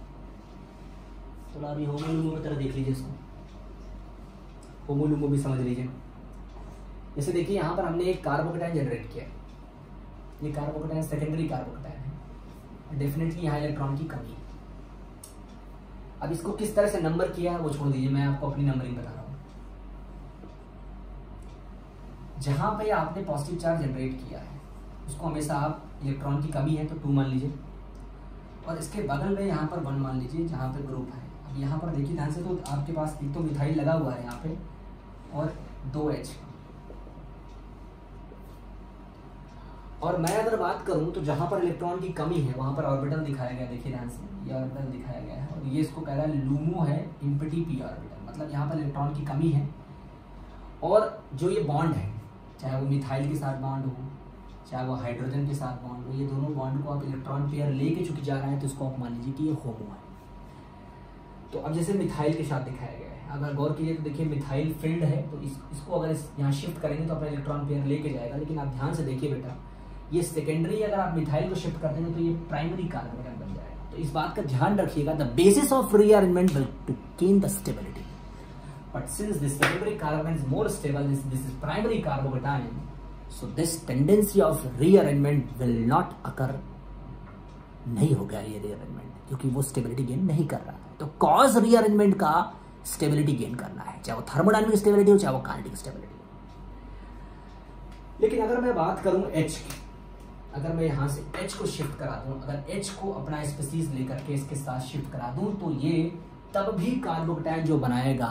थोड़ा अभी होमोलुमो की तरह देख लीजिए इसको, होमोलुमो भी समझ लीजिए। जैसे देखिए यहाँ पर हमने एक कार्बोकेटायन जनरेट किया, ये कार्बोकेटायन सेकेंडरी कार्बोकेटायन है, डेफिनेटली यहाँ इलेक्ट्रॉन की कमी है। अब इसको किस तरह से नंबर किया है वो छोड़ दीजिए, मैं आपको अपनी नंबरिंग बता रहा हूं। जहां पे आपने पॉजिटिव चार्ज जनरेट किया है उसको हमेशा आप, इलेक्ट्रॉन की कमी है तो टू मान लीजिए, और इसके बगल में यहाँ पर वन मान लीजिए जहां पे ग्रुप है। अब यहाँ पर देखिए ध्यान से, तो आपके पास एक तो मिथाइल लगा हुआ है यहाँ पे और दो एच। और मैं अगर बात करूं तो जहां पर इलेक्ट्रॉन की कमी है वहां पर ऑर्बिटल दिखाया गया, देखिए ध्यान से, ये ऑर्बिटल दिखाया गया है और ये इसको कह रहा है लूमो है इम्पटी पी ऑर्बिटल, मतलब यहाँ पर इलेक्ट्रॉन की कमी है। और जो ये बॉन्ड है, चाहे वो मिथाइल के साथ बॉन्ड हो, चाहे वो हाइड्रोजन के साथ बॉन्ड हो, ये दोनों बॉन्ड को आप इलेक्ट्रॉन पेयर लेके चुके जा रहे हैं, तो इसको आप मान लीजिए कि ये होमो है। तो अब जैसे मिथाइल के साथ दिखाया गया है, अगर गौर कीजिए तो देखिए मिथाइल फील्ड है, तो इस, इसको अगर इस, यहाँ शिफ्ट करेंगे तो अपना इलेक्ट्रॉन पेयर लेके जाएगा। लेकिन आप ध्यान से देखिए बेटा, ये सेकेंडरी, अगर आप मिथाइल को शिफ्ट कर देंगे तो ये प्राइमरी कार्बोकेटायन बन जाएगा। तो इस बात का ध्यान रखिएगा, the basis of rearrangement will to gain the stability, but since this secondary carbocation is more stable, this this is primary carbocation, so this tendency of rearrangement will not occur, नहीं होगा ये रीअरेंजमेंट, क्योंकि वो stability gain नहीं कर रहा है। तो कॉज रीअरेंजमेंट का स्टेबिलिटी गेन करना है, चाहे वो थर्मोडायनामिक स्टेबिलिटी हो चाहे वो काइनेटिक स्टेबिलिटी हो। लेकिन अगर मैं बात करूं एच की, अगर मैं यहाँ से H को शिफ्ट करा दूं, अगर H को अपना स्पीसीज लेकर के इसके साथ शिफ्ट करा दूं, तो ये तब भी कार्बोकेटायन जो बनाएगा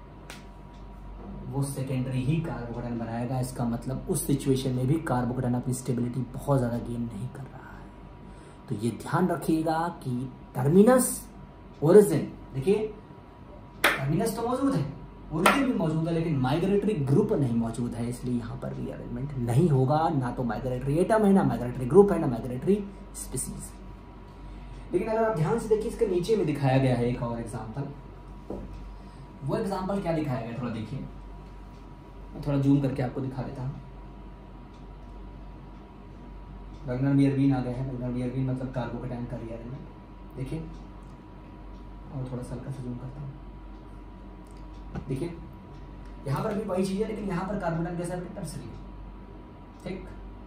वो सेकेंडरी ही कार्बोकेटायन बनाएगा। इसका मतलब उस सिचुएशन में भी कार्बोकेटायन अपनी स्टेबिलिटी बहुत ज्यादा गेन नहीं कर रहा है। तो ये ध्यान रखिएगा कि टर्मिनस ओरिजिन, देखिए टर्मिनस तो मौजूद है, ओरिजिन भी मौजूद है, लेकिन माइग्रेटरी ग्रुप नहीं मौजूद है, इसलिए यहाँ पर रीअरेंजमेंट नहीं होगा। ना तो माइग्रेटरी एटम है, ना माइग्रेटरी ग्रुप है, ना माइग्रेटरी स्पीसीज। लेकिन अगर आप ध्यान से देखिए, इसके नीचे में दिखाया गया है एक और एग्जांपल। वो एग्जांपल क्या दिखाया गया, थोड़ा देखिए, मैं थोड़ा जूम करके आपको दिखा देता हूँ। वैगनर मेयरविन आ गया है, वैगनर मेयरविन मतलब कार्बोकेटायन का रीअरेंजमेंट, देखिए, और थोड़ा सा हल्का से जूम करता हूँ। देखिए यहाँ पर भी वही चीज है, लेकिन यहाँ पर कार्बोकेटायन कैसा है, टर्सरी, ठीक।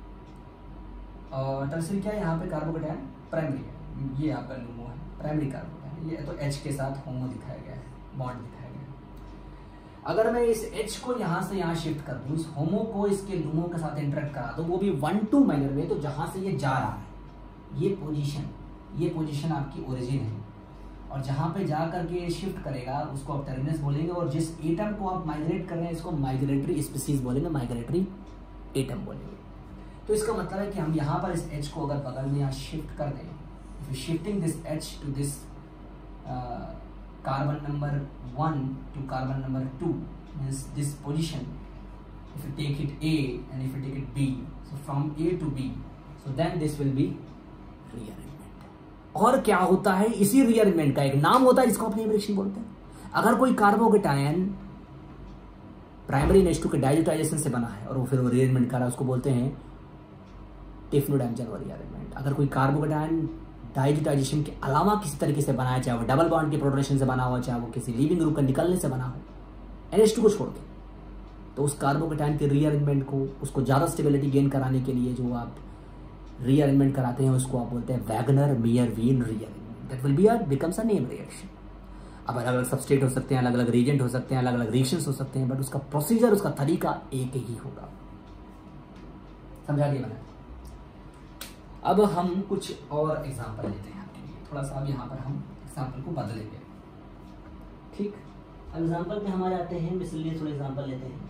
और टर्सरी क्या है, यहाँ पे कार्बोकेटायन प्राइमरी है, ये आपका लुमो है प्राइमरी कार्बोकेटायन, ये तो H के साथ होमो दिखाया गया है, बॉन्ड दिखाया गया है। अगर मैं इस H को यहाँ से यहाँ शिफ्ट कर दूँ, इस होमो को इसके लुमो के साथ इंटरेक्ट करा दूँ, वो भी वन टू माइनर में, तो जहाँ से ये जा रहा है ये पोजीशन, ये पोजीशन आपकी ओरिजिन है, और जहाँ पे जा करके शिफ्ट करेगा उसको आप टर्मिनस बोलेंगे, और जिस एटम को आप माइग्रेट कर रहे हैं इसको माइग्रेटरी स्पीसीज बोलेंगे, माइग्रेटरी एटम बोलेंगे। तो इसका मतलब है कि हम यहाँ पर इस H को अगर बगल में यहाँ शिफ्ट कर दें, if you shifting this H to this carbon number one to carbon number two means this position, if you take it A and if you take it B, so from A to B, so then this will be rearrangement। और क्या होता है, इसी rearrangement का एक नाम होता है जिसको आप नेम रिएक्शन बोलते हैं। अगर कोई carbocation primary N H two के डाइज़ोटाइजेशन से बना है और वो फिर वो रीअरेंजमेंट कर रहा है, उसको बोलते हैं टिफ्नोडैम्जन रीअरेंजमेंट। अगर कोई कार्बोकेटायन डाइज़ोटाइजेशन के अलावा किसी तरीके से बनाया, चाहे वो डबल बॉन्ड के प्रोटोनेशन से बना हो, चाहे वो किसी लीविंग ग्रुप का निकलने से बना हो, एन एच टू को छोड़ के, तो उस कार्बोकेटायन के रीअरेंजमेंट को, उसको ज़्यादा स्टेबिलिटी गेन कराने के लिए जो आप रीअरेंजमेंट कराते हैं उसको आप बोलते हैं Wagner Meerwein rearrangement. That will be a becomes a name reaction. अब अलग अलग सबस्ट्रेट हो सकते हैं, अलग अलग रिएजेंट हो सकते हैं, अलग अलग रिएक्शंस हो सकते हैं, बट उसका प्रोसीजर, उसका तरीका एक ही होगा। समझा दिया मैंने। अब हम कुछ और एग्जांपल लेते हैं आपके लिए, थोड़ा सा अब यहाँ पर हम एग्जांपल को बदलेंगे, ठीक। एग्जांपल पे हमारे आते हैं, इसलिए थोड़े एग्जांपल लेते हैं।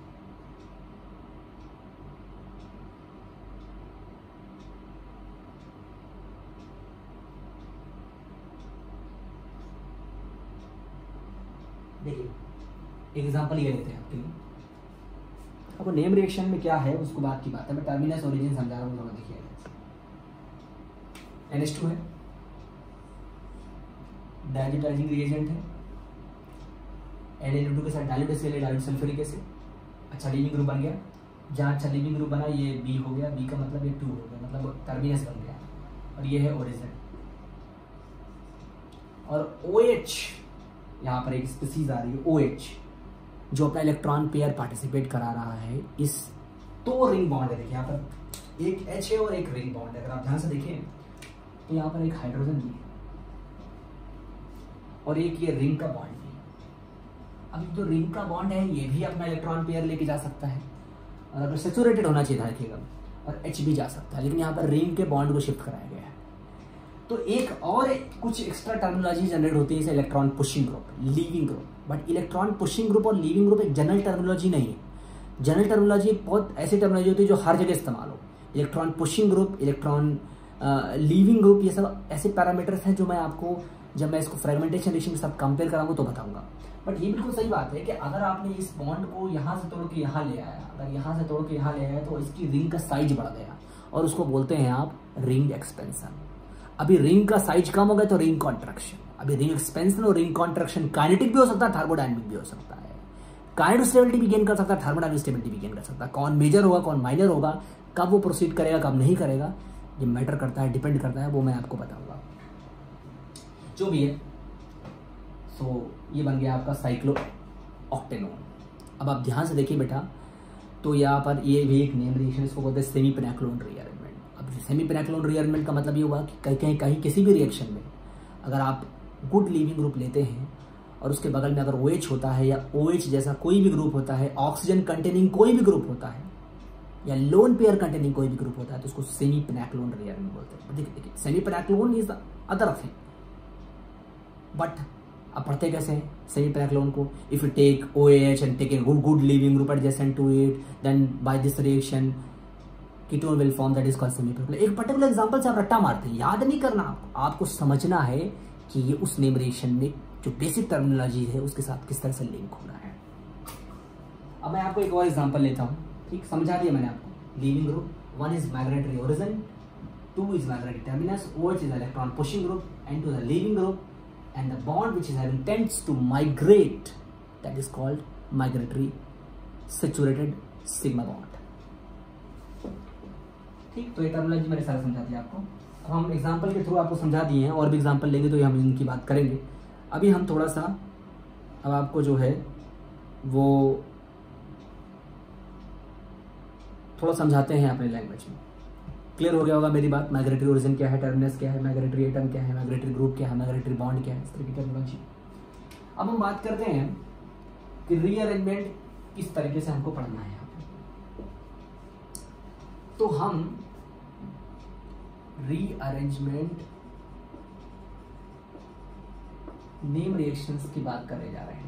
देखिए एग्जांपल ये लेते हैं आपके लिए। अब नेम रिएक्शन में क्या है उसको बात की बात है, मैं टर्मिनस ओरिजिन समझा रहा हूँ, थोड़ा देखिए। एन एच टू है, डाइज़ोटाइजिंग रिएजेंट है, एन एच टू के साथ डाइल्यूट से डाइल्यूट सल्फ्यूरिक एसिड, अच्छा लीविंग ग्रुप बन गया। जहाँ अच्छा लीविंग ग्रुप बना, ये बी हो गया, बी का मतलब ये टू हो गया, मतलब टर्मिनस बन गया, और ये है ओरिजिन। और ओ एच यहाँ पर एक स्पीसीज आ रही है ओ एच, जो अपना इलेक्ट्रॉन पेयर पार्टिसिपेट करा रहा है। इस दो रिंग बॉन्ड है, देखिए यहाँ पर एक H है और एक रिंग बॉन्ड है। अगर आप ध्यान से देखें तो यहाँ पर एक हाइड्रोजन भी है और एक ये रिंग का बॉन्ड भी है। अब जो रिंग का बॉन्ड है ये भी अपना इलेक्ट्रॉन पेयर लेके जा सकता है, और अगर सेचुरेटेड होना चाहिए था देखिएगा, और H भी जा सकता है, लेकिन यहाँ पर रिंग के बॉन्ड को शिफ्ट कराया गया है। तो एक और कुछ एक्स्ट्रा टर्मिनोलॉजी जनरेट होती है, जैसे electron pushing group, leaving group. But electron pushing group और लीविंग ग्रुप एक जनरल टर्मिनोलॉजी नहीं है। जनरल टर्मिनोलॉजी बहुत ऐसी टर्मिनोलॉजी होती है जो हर जगह इस्तेमाल हो। Electron pushing group, electron leaving group, ये सब ऐसे पैरामीटर्स हैं जो मैं आपको जब मैं इसको फ्रेगमेंटेशन रिएक्शन के साथ कंपेयर कराऊंगा तो बताऊंगा। बट ये बिल्कुल सही बात है कि अगर आपने इस बॉन्ड को यहाँ से तोड़ के यहाँ ले आया, अगर यहाँ से तोड़ के यहाँ ले आया तो इसकी रिंग का साइज बढ़ गया, और उसको बोलते हैं आप रिंग एक्सपेंशन। अभी रिंग का साइज कम हो गया तो रिंग कॉन्ट्रैक्शन। अभी रिंग एक्सपेंशन और रिंग कॉन्ट्रैक्शन काइनेटिक भी हो सकता है, थर्मोडायनामिक भी हो सकता है। काइनेटिक स्टेबिलिटी भी गेन कर सकता है, थर्मोडायनामिक स्टेबिलिटी भी गेन कर सकता है। कौन मेजर होगा कौन माइनर होगा, कब वो प्रोसीड करेगा कब नहीं करेगा, ये मैटर करता है, डिपेंड करता है, वो मैं आपको बताऊंगा। जो भी है सो ये बन गया आपका साइक्लो ऑक्टेनोन। अब आप ध्यान से देखिए बेटा, तो यहाँ पर ये भी एक नेम रिएक्शन, इसको बोलते हैं सेमी पेनाक्लोन रीअरेंजमेंट। अब सेमी पेनाक्लोन रीअरेंजमेंट का मतलब ये हुआ कि कहीं कहीं कहीं किसी भी रिएक्शन में अगर आप गुड लीविंग ग्रुप लेते हैं और उसके बगल में अगर OH होता है या OH जैसा कोई भी ग्रुप होता है, ऑक्सीजन कंटेनिंग कोई भी ग्रुप होता है या लोन पेयर कंटेनिंग कोई भी ग्रुप होता है, तो उसको सेमी पेनाक्लोन रीअरेंजमेंट बोलते हैं। देखिए देखिए semi pinacolone is the other thing, but अब पढ़ते कैसे हैं सेमी पेनाक्लोन को? If you take OH and take a good good leaving group adjacent to it, then by this reaction ketone will form, that is called semi pinacolone. एक particular example से आप रट्टा मारते हैं, याद नहीं करना आपको, आपको समझना है कि ये उस नेम रिएक्शन में जो बेसिक टर्मिनोलॉजी है उसके साथ किस तरह से लिंक हो रहा है। अब मैं आपको एक और एग्जांपल लेता हूँ, ठीक, समझा दिया मैंने आपको। Leaving group, one is migratory origin, two is migratory terminus, OH is electron pushing group, N two is a leaving group, and the bond which is having tends to migrate, that is called migratory saturated sigma bond। ठीक, तो ये terminology मैंने सारा समझा दिया आपको। अब हम एग्जांपल के थ्रू आपको समझा दिए हैं, और भी एग्जांपल लेंगे तो हम इनकी बात करेंगे। अभी हम थोड़ा सा अब आपको जो है वो थोड़ा समझाते हैं अपने लैंग्वेज में। क्लियर हो गया होगा मेरी बात। माइग्रेटरी ओरिजिन क्या है, टर्मिनस क्या है, माइग्रेटरी एटम क्या है, माइग्रेटरी ग्रुप क्या है, माइग्रेटरी बॉन्ड क्या है, इस तरह की टर्मिनोलॉजी। अब हम बात करते हैं कि रीअरेंजमेंट किस तरीके से हमको पढ़ना है यहाँ पे। तो हम रीअरेंजमेंट नेम रिएक्शंस की बात करने जा रहे हैं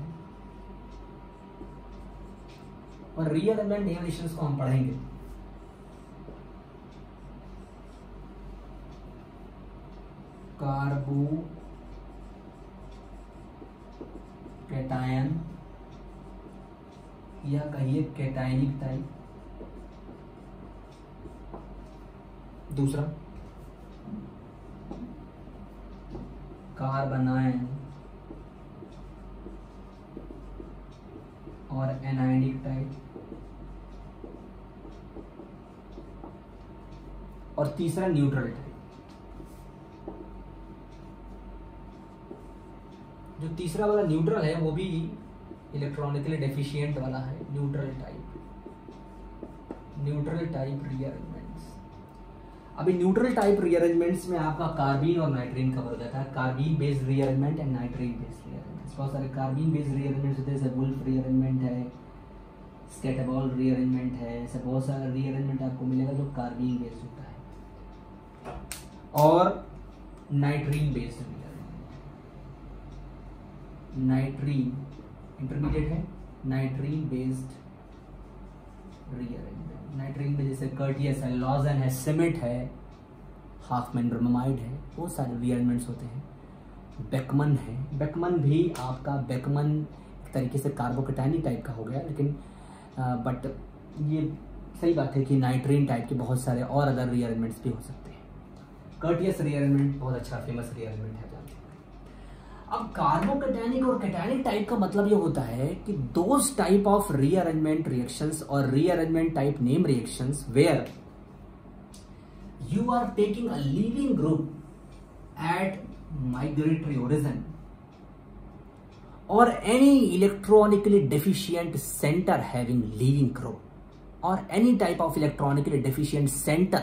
और रीअरेंजमेंट नेम रिएक्शंस को हम पढ़ेंगे कार्बो कैटायन या कहिए कैटायनिक टाइप, दूसरा कार्बनायन और एनायनिक टाइप, और तीसरा न्यूट्रल टाइप। जो तीसरा वाला न्यूट्रल है वो भी इलेक्ट्रॉनिकली डेफिशिएंट वाला है, neutral type, neutral type rearrangements. अभी न्यूट्रल टाइप रीअरेंजमेंट्स में आपका कार्बीन और नाइट्रीन कवर हो जाता है, carbene based rearrangement and nitrene based rearrangements. बहुत सारे कार्बीन बेस्ड रीअरेंजमेंट्स होते हैं, जैसे वुल्फ रीअरेंजमेंट है, स्केटाबॉल रीअरेंजमेंट है, ऐसे बहुत सारा रीअरेंजमेंट आपको मिलेगा जो कार्बीन बेस्ड होता है, और nitrene based rearrangement. Nitrene intermediate है, नाइट्रीन बेस्ड रीअरेंजमेंट। नाइट्रीन में जैसे कर्टियस है, लॉजन है, सिमेट है, हाफमैन ब्रोमाइड है, वो सारे रीअरेंजमेंट्स होते हैं। बेकमन है, बेकमन भी आपका बेकमन एक तरीके से कार्बोकैटायनिक टाइप का हो गया, लेकिन बट ये सही बात है कि नाइट्रीन टाइप के बहुत सारे और अदर रीअरेंजमेंट्स भी हो सकते हैं। कर्टियस रीअरेंजमेंट बहुत अच्छा फेमस रीअरेंजमेंट है। अब कार्बोकैटायनिक और कैटायनिक टाइप का मतलब ये होता है कि those type of rearrangement reactions और rearrangement type name reactions where you are taking a leaving group at migratory origin or any electronically deficient center having leaving group or any type of electronically deficient center,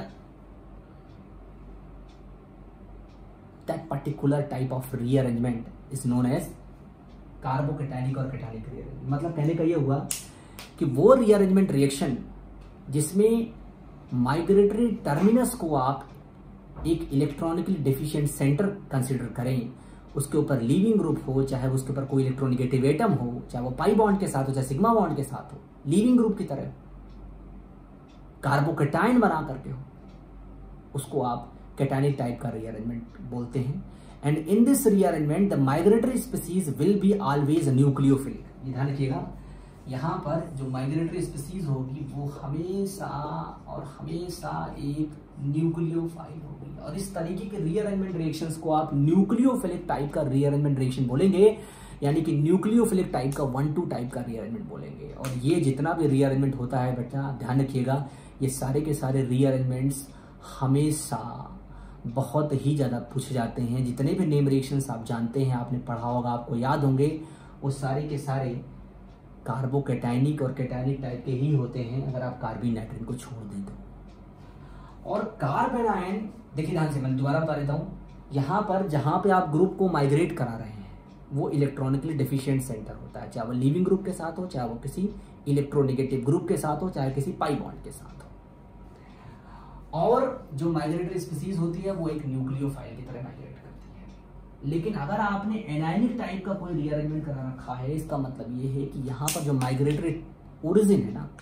that particular type of rearrangement is known as carbocationic और cationic rearrangement. मतलब कहने का ये हुआ कि वो rearrangement reaction जिसमें migratory terminus को आप एक इलेक्ट्रॉनिकली डेफिशिएंट सेंटर कंसीडर करें, उसके ऊपर लीविंग ग्रुप हो, चाहे उसके ऊपर कोई इलेक्ट्रोनिगेटिव एटम हो, चाहे वो पाई बॉन्ड के साथ हो, चाहे सिग्मा बॉन्ड के साथ हो, लीविंग ग्रुप की तरह कार्बोकैटायन बना करके हो, उसको आप कैटायनिक टाइप का रीअरेंजमेंट बोलते हैं। And in this rearrangement the migratory species will be always nucleophilic. ये ध्यान रखिएगा, यहाँ पर जो माइग्रेटरी स्पीसीज होगी वो हमेशा और हमेशा एक न्यूक्लियोफाइल होगी, और इस तरीके के रीअरेंजमेंट रिएक्शंस को आप न्यूक्लियोफिलिक टाइप का रीअरेंजमेंट रिएक्शन बोलेंगे, यानी कि न्यूक्लियोफिलिक टाइप का वन टू टाइप का रीअरेंजमेंट बोलेंगे। और ये जितना भी रीअरेंजमेंट होता है बेटा ध्यान रखिएगा, ये सारे के सारे रीअरेंजमेंट्स हमेशा बहुत ही ज़्यादा पूछे जाते हैं। जितने भी नेम रिएक्शंस आप जानते हैं, आपने पढ़ा होगा, आपको याद होंगे, वो सारे के सारे कार्बोकैटायनिक और कैटायनिक टाइप के ही होते हैं, अगर आप कार्बन नाइट्रोजन को छोड़ दें तो। और कार्बनायन देखिए ध्यान से, मैं दोबारा बता देता हूँ, यहाँ पर जहाँ पे आप ग्रुप को माइग्रेट करा रहे हैं वो इलेक्ट्रॉनिकली डेफिशिएंट सेंटर होता है, चाहे वो लिविंग ग्रुप के साथ हो, चाहे वो किसी इलेक्ट्रोनेगेटिव ग्रुप के साथ हो, चाहे किसी पाई बॉन्ड के साथ हो। और जो माइग्रेटरी स्पीसीज होती है वो एक न्यूक्लियोफाइल की तरह माइग्रेट करती है। लेकिन अगर आपने एनायनिक टाइप का कोई रीअरेंजमेंट करा रखा है, इसका मतलब ये है कि यहाँ पर जो माइग्रेटरी ओरिजिन है ना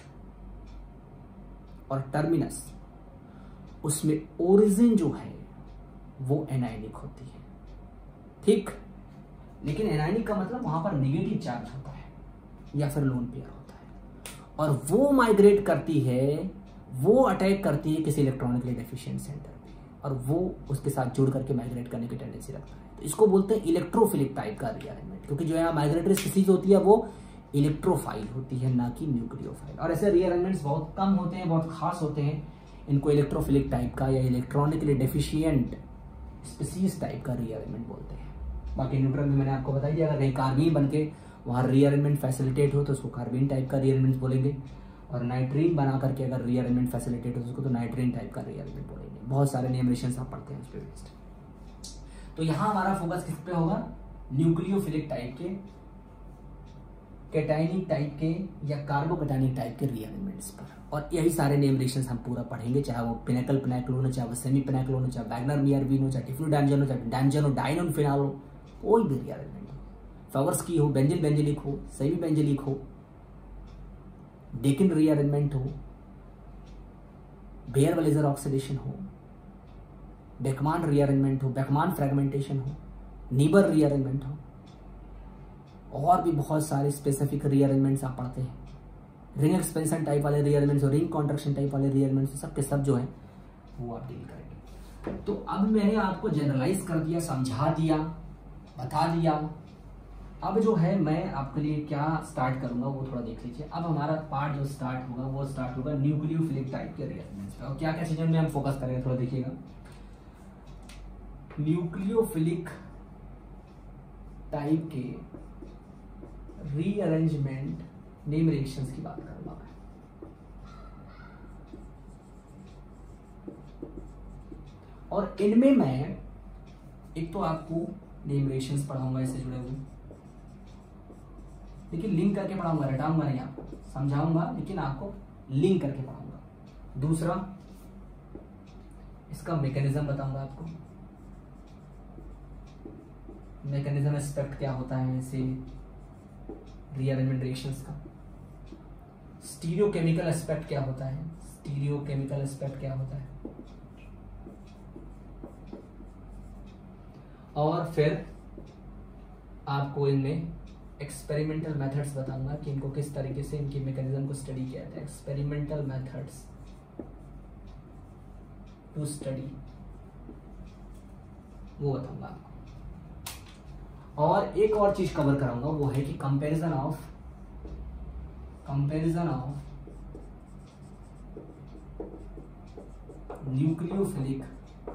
और टर्मिनस, उसमें ओरिजिन जो है वो एनायनिक होती है, ठीक। लेकिन एनायनिक का मतलब वहां पर नेगेटिव चार्ज होता है या फिर लोन पेयर होता है, और वो माइग्रेट करती है, वो अटैक करती है किसी इलेक्ट्रॉनिकली डेफिशिएंट सेंटर पे, और वो उसके साथ जुड़ करके माइग्रेट करने की टेंडेंसी रखता है। तो इसको बोलते हैं इलेक्ट्रोफिलिक टाइप का रीअरेंजमेंट, क्योंकि जो यहाँ माइग्रेटरी स्पीसीज होती है वो इलेक्ट्रोफाइल होती है, ना कि न्यूक्लियोफाइल। और ऐसे रीअरेंजमेंट्स बहुत कम होते हैं, बहुत खास होते हैं, इनको इलेक्ट्रोफिलिक टाइप का या इलेक्ट्रॉनिकली डेफिशिएंट स्पीसीज टाइप का रीअरेंजमेंट बोलते हैं। बाकी न्यूट्रल में मैंने आपको बताई दिया, अगर कहीं कार्बीन बन के वहाँ रीअरेंजमेंट फैसिलिटेट हो तो उसको कार्बीन टाइप का रीअरेंजमेंट बोलेंगे, और नाइट्रीन बना करके अगर रीअरेंजमेंट फैसिलिटेट हो उसको तो नाइट्रीन टाइप का रीअरेंजमेंट बोलेंगे। बहुत सारे न्यूमरेशंस आप पढ़ते हैं उस पर बेस्ड। तो यहाँ हमारा फोकस किस पे होगा, न्यूक्लियोफिलिक टाइप के, कैटायनिक टाइप के या कार्बोकैटायनिक टाइप के रीअरेंजमेंट्स पर, और यही सारे न्यूमरेशंस हम पूरा पढ़ेंगे, चाहे वो पिनेकल पिनेक्लोन हो, चाहे वो सेमी पिनेक्लोन हो, चाहे वैगनर मियरवीन हो, चाहे टिफ्लोडैमजन हो, चाहे डैमजन हो, डाइनोन फिनाल हो, कोई भी रीअरेंजमेंट हो, फ्लावर्स की हो, बेंजिल बेंजिलिक हो, सेमी बेंजिलिक हो, डेकिन रीअरेंजमेंट हो, बेयर वलेजर ऑक्सीडेशन हो, बेकमान रीअरेंजमेंट हो, बेकमान फ्रेगमेंटेशन हो, नीबर रीअरेंजमेंट हो, और भी बहुत सारे स्पेसिफिक रीअरेंजमेंट्स आप पढ़ते हैं, रिंग एक्सपेंशन टाइप वाले रीअरेंजमेंट्स और रिंग कॉन्ट्रैक्शन टाइप वाले रीअरेंजमेंट्स, सब के सब जो है वो आप डील करेंगे। तो अब मैंने आपको जनरलाइज कर दिया, समझा दिया, बता दिया। अब जो है मैं आपके लिए क्या स्टार्ट करूंगा वो थोड़ा देख लीजिए। अब हमारा पार्ट जो स्टार्ट होगा वो स्टार्ट होगा न्यूक्लियोफिलिक टाइप के रीअरेंजमेंट्स पे, और क्या क्या चीजों में हम फोकस करेंगे थोड़ा देखिएगा। न्यूक्लियोफिलिक टाइप के रीअरेंजमेंट न्यूमरेशंस की बात करूंगा मैं। और इनमें मैं एक तो आपको न्यूमरेशंस पढ़ाऊंगा इससे जुड़े हुए, लेकिन लिंक करके पढ़ाऊंगा, रटाऊंगा नहीं, आपको समझाऊंगा लेकिन आपको लिंक करके पढ़ाऊंगा। दूसरा, इसका मैकेनिज्म बताऊंगा आपको, मैकेनिज्म एस्पेक्ट क्या होता है ऐसे रीअरेंजमेंट रिएक्शंस का। स्टीरियोकेमिकल एस्पेक्ट क्या होता है, स्टीरियोकेमिकल एस्पेक्ट क्या होता है, और फिर आपको इनमें एक्सपेरिमेंटल मेथड्स बताऊंगा कि इनको किस तरीके से इनकी मैकेनिज्म को स्टडी किया जाता है। एक्सपेरिमेंटल मेथड्स टू स्टडी वो बताऊंगा आपको। और एक और चीज कवर कराऊंगा वो है कि comparison of comparison of nucleophilic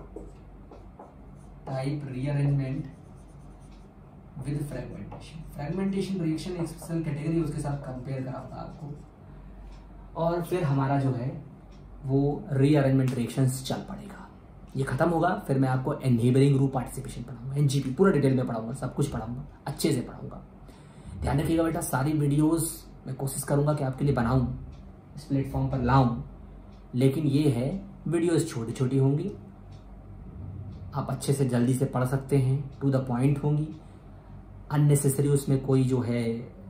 type rearrangement with fragmentation. Fragmentation reaction एक स्पेशल कैटेगरी, उसके साथ कंपेयर कराऊंगा आपको। और फिर हमारा जो है वो रीअरेंजमेंट रिएक्शंस चल पड़ेगा। ये खत्म होगा, फिर मैं आपको एनेबलिंग ग्रुप पार्टिसिपेशन पढ़ाऊंगा, एनजीपी पूरा डिटेल में पढ़ाऊंगा, सब कुछ पढ़ाऊंगा, अच्छे से पढ़ाऊंगा। ध्यान रखिएगा बेटा, सारी वीडियोस मैं कोशिश करूंगा कि आपके लिए बनाऊं, इस प्लेटफॉर्म पर लाऊं, लेकिन ये है वीडियोस छोटी छोटी होंगी, आप अच्छे से जल्दी से पढ़ सकते हैं, टू द पॉइंट होंगी, अननेसेसरी उसमें कोई जो है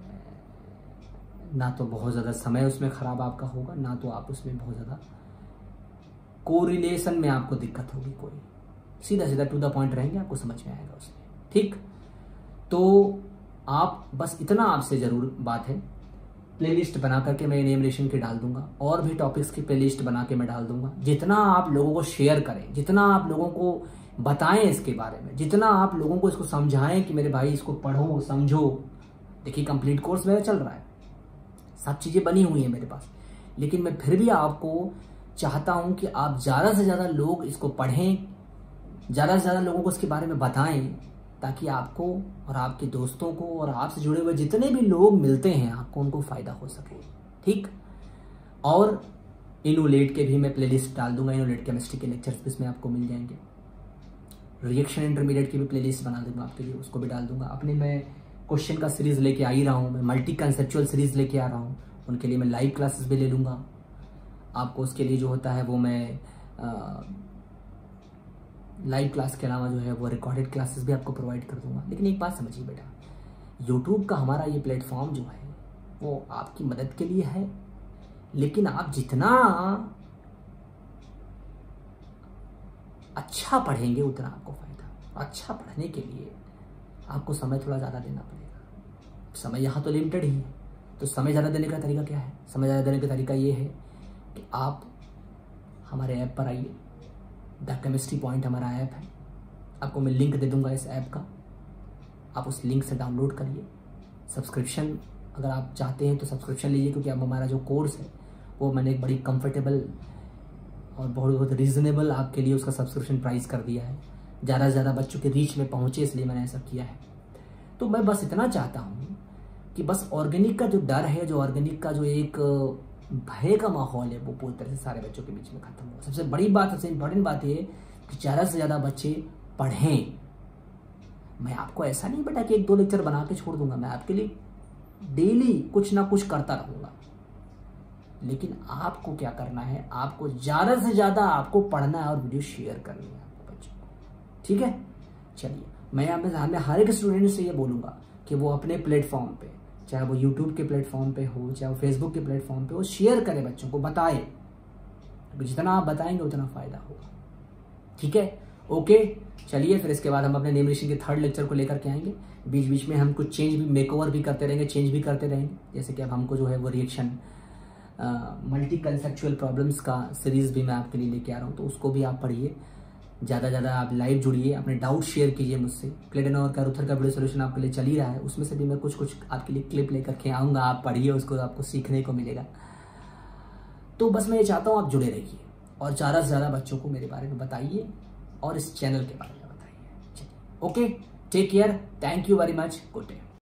ना तो बहुत ज़्यादा समय उसमें ख़राब आपका होगा, ना तो आप उसमें बहुत ज़्यादा कोरिलेशन में आपको दिक्कत होगी, कोई सीधा सीधा टू द पॉइंट रहेंगे, आपको समझ में आएगा उसमें। ठीक, तो आप बस इतना आपसे ज़रूर बात है, प्लेलिस्ट बना करके मैं एनिमेशन की डाल दूंगा, और भी टॉपिक्स की प्लेलिस्ट बना के मैं डाल दूंगा। जितना आप लोगों को शेयर करें, जितना आप लोगों को बताएं इसके बारे में, जितना आप लोगों को इसको समझाएं कि मेरे भाई इसको पढ़ो समझो। देखिए कंप्लीट कोर्स मेरा चल रहा है, सब चीज़ें बनी हुई हैं मेरे पास, लेकिन मैं फिर भी आपको चाहता हूं कि आप ज़्यादा से ज़्यादा लोग इसको पढ़ें, ज़्यादा से ज़्यादा लोगों को इसके बारे में बताएं, ताकि आपको और आपके दोस्तों को और आपसे जुड़े हुए जितने भी लोग मिलते हैं आपको उनको फ़ायदा हो सके। ठीक, और इनोलेट के भी मैं प्लेलिस्ट डाल दूंगा, इनोलेट केमिस्ट्री के लेक्चर्स भी इसमें आपको मिल जाएंगे। रिएक्शन इंटरमीडिएट की भी प्लेलिस्ट बना दूंगा आपके लिए, उसको भी डाल दूंगा। अपने मैं क्वेश्चन का सीरीज लेके आ ही रहा हूँ, मैं मल्टी कंसेप्चुअल सीरीज लेके आ रहा हूँ, उनके लिए मैं लाइव क्लासेस भी ले लूँगा। आपको उसके लिए जो होता है वो मैं लाइव क्लास के अलावा जो है वो रिकॉर्डेड क्लासेस भी आपको प्रोवाइड कर दूंगा। लेकिन एक बात समझिए बेटा, यूट्यूब का हमारा ये प्लेटफॉर्म जो है वो आपकी मदद के लिए है, लेकिन आप जितना अच्छा पढ़ेंगे उतना आपको फायदा। अच्छा पढ़ने के लिए आपको समय थोड़ा ज़्यादा देना पड़ेगा। समय यहाँ तो लिमिटेड ही है, तो समय ज़्यादा देने का तरीका क्या है? समय ज़्यादा देने का तरीका ये है कि आप हमारे ऐप पर आइए, द केमिस्ट्री पॉइंट हमारा ऐप है, आपको मैं लिंक दे दूंगा इस ऐप का, आप उस लिंक से डाउनलोड करिए। सब्सक्रिप्शन अगर आप चाहते हैं तो सब्सक्रिप्शन लीजिए, क्योंकि अब हमारा जो कोर्स है वो मैंने एक बड़ी कंफर्टेबल और बहुत बहुत रीज़नेबल आपके लिए उसका सब्सक्रिप्शन प्राइस कर दिया है। ज़्यादा से ज़्यादा बच्चों के रीच में पहुँचे इसलिए मैंने ऐसा किया है। तो मैं बस इतना चाहता हूँ कि बस ऑर्गेनिक का जो डर है, जो ऑर्गेनिक का जो एक भय का माहौल है, वो पूरी तरह से सारे बच्चों के बीच में खत्म हो। सबसे बड़ी बात, सबसे इंपॉर्टेंट बात ये कि ज़्यादा से ज़्यादा बच्चे पढ़ें। मैं आपको ऐसा नहीं बेटा कि एक दो लेक्चर बना के छोड़ दूंगा, मैं आपके लिए डेली कुछ ना कुछ करता रहूंगा। लेकिन आपको क्या करना है, आपको ज़्यादा से ज़्यादा आपको पढ़ना है और वीडियो शेयर करनी है आपको बच्चों को, ठीक है। चलिए, मैं यहाँ पे मैं हर एक स्टूडेंट से ये बोलूँगा कि वो अपने प्लेटफॉर्म पे, चाहे वो यूट्यूब के प्लेटफॉर्म पे हो, चाहे वो फेसबुक के प्लेटफॉर्म पे हो, शेयर करें, बच्चों को बताएं। जितना आप बताएंगे उतना फ़ायदा होगा, ठीक है। ओके, चलिए फिर इसके बाद हम अपने नेमिनेशन के थर्ड लेक्चर को लेकर के आएंगे। बीच बीच में हम कुछ चेंज भी, मेकओवर भी करते रहेंगे, चेंज भी करते रहेंगे। जैसे कि अब हमको जो है वो रिएक्शन मल्टी कंसेप्चुअल प्रॉब्लम्स का सीरीज भी मैं आपके लिए लेके आ रहा हूँ, तो उसको भी आप पढ़िए। ज़्यादा ज़्यादा आप लाइव जुड़िए, अपने डाउट शेयर कीजिए मुझसे। प्लेटन और कैरुथर का वीडियो सोल्यूशन आपके लिए चल ही रहा है, उसमें से भी मैं कुछ कुछ आपके लिए क्लिप लेकर के आऊँगा, आप पढ़िए उसको, आपको सीखने को मिलेगा। तो बस मैं ये चाहता हूँ आप जुड़े रहिए और ज़्यादा से ज़्यादा बच्चों को मेरे बारे में बताइए और इस चैनल के बारे में बताइए। Okay, take care, thank you very much, good day.